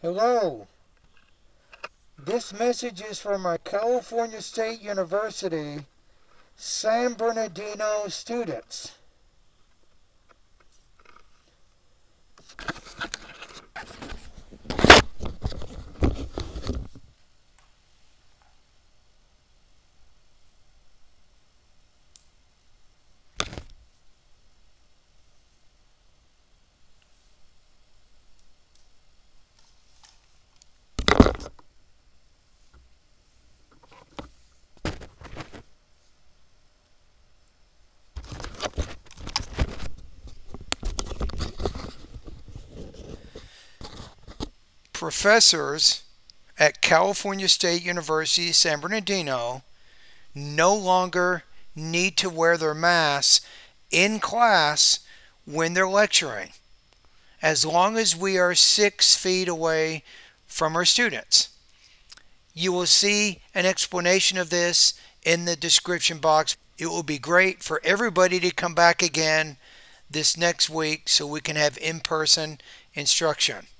Hello. This message is from my California State University San Bernardino students. Professors at California State University San Bernardino no longer need to wear their masks in class when they're lecturing, as long as we are 6 feet away from our students. You will see an explanation of this in the description box. It will be great for everybody to come back again this next week so we can have in-person instruction.